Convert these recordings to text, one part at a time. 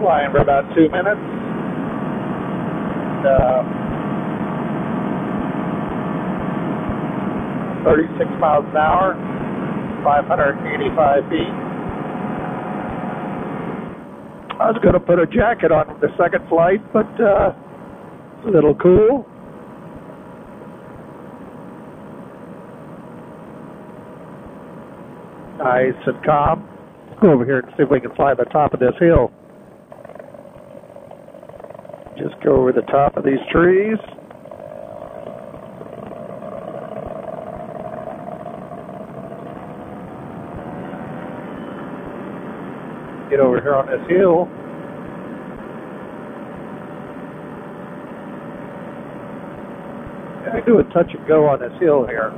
Flying for about 2 minutes. 36 miles an hour, 585 feet. I was going to put a jacket on the second flight, but it's a little cool. Nice and calm. Let's go over here and see if we can fly the top of this hill. Just go over the top of these trees. Get over here on this hill. I do a touch and go on this hill here.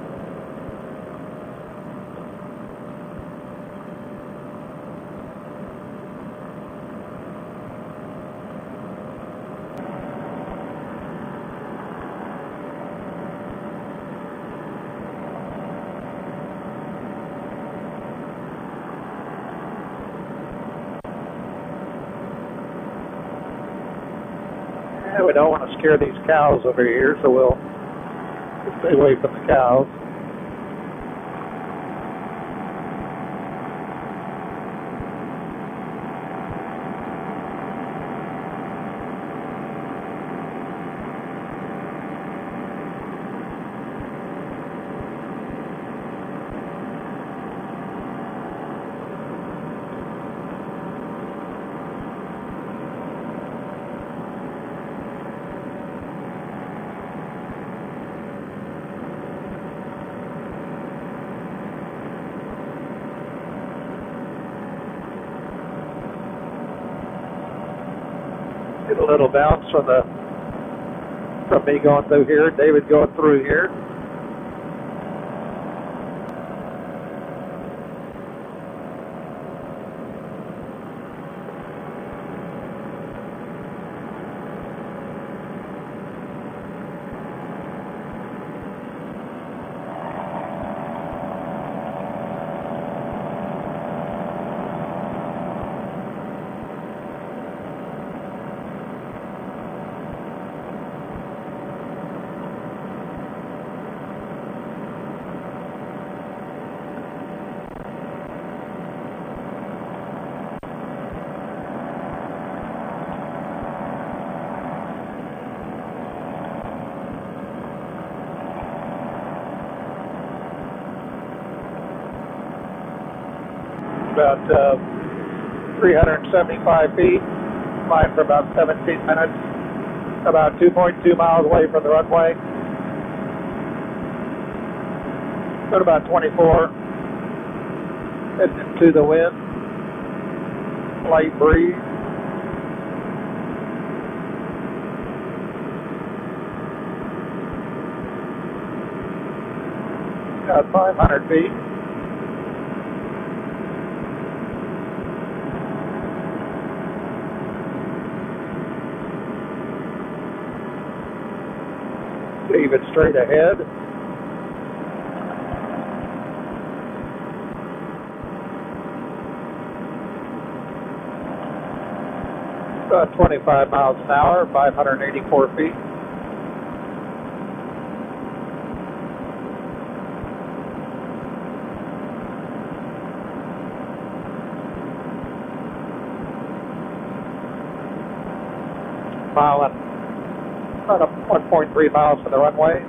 We don't want to scare these cows over here, so we'll stay away from the cows. Get a little bounce from me going through here, David going through here. About 375 feet, flying for about 17 minutes, about 2.2 miles away from the runway. Got about 24, heading into the wind, light breeze. About 500 feet. Leave it straight ahead. About 25 miles an hour, 584 feet. Mile and about 1.3 miles from the runway.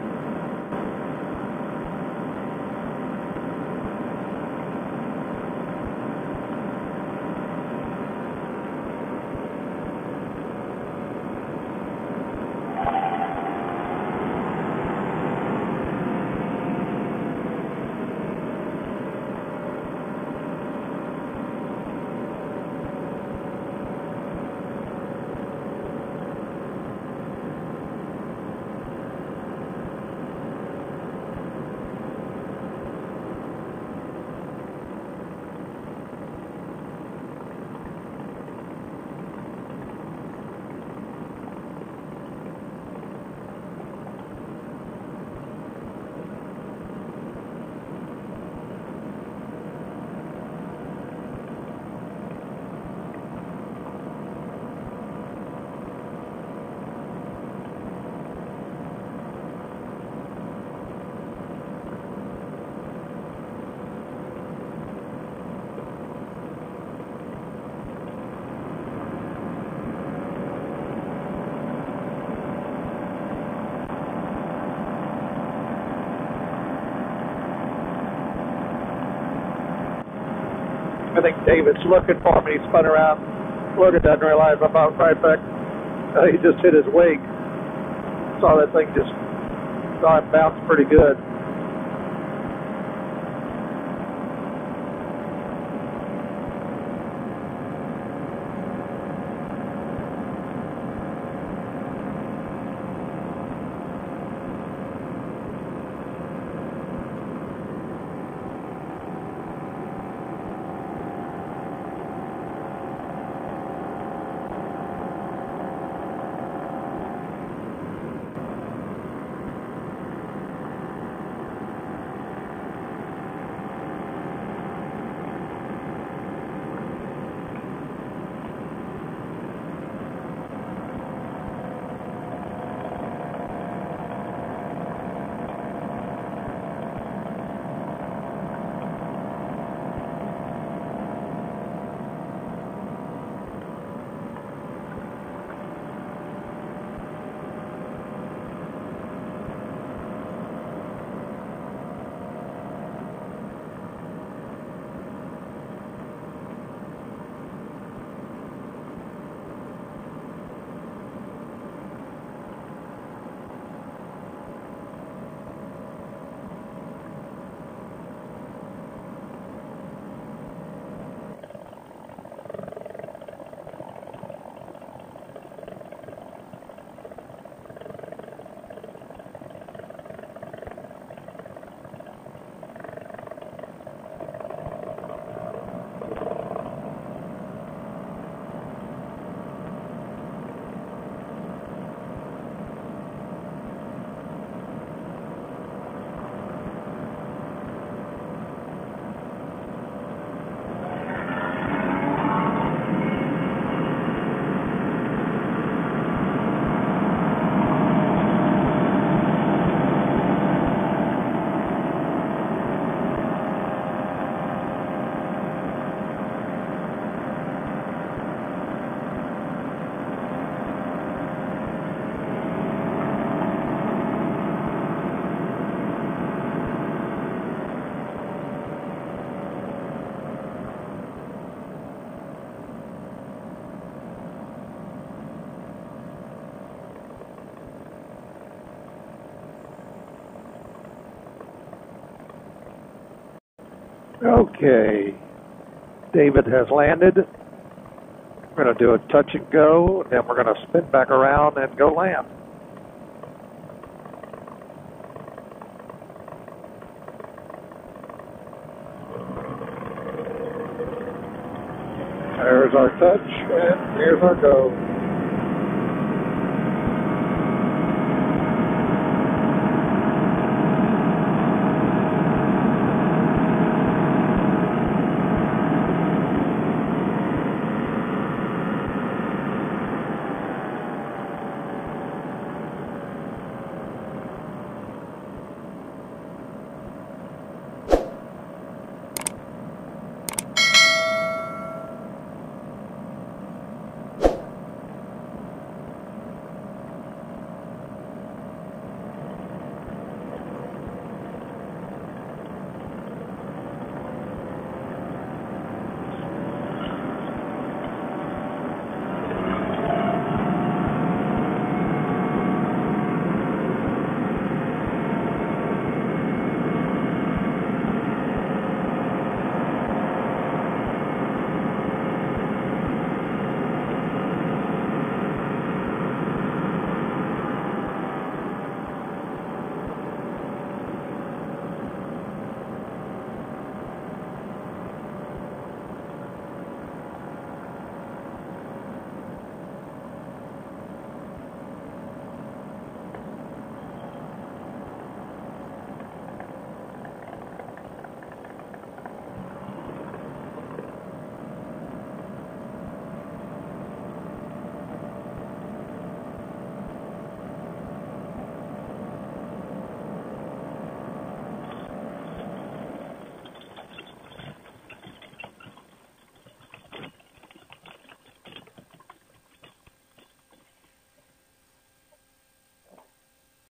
I think David's looking for me. He spun around, looked, doesn't realize I'm out right back. He just hit his wake. Saw that thing just saw it bounce pretty good. Okay, David has landed. We're going to do a touch and go, and then we're going to spin back around and go land. There's our touch, and here's our go.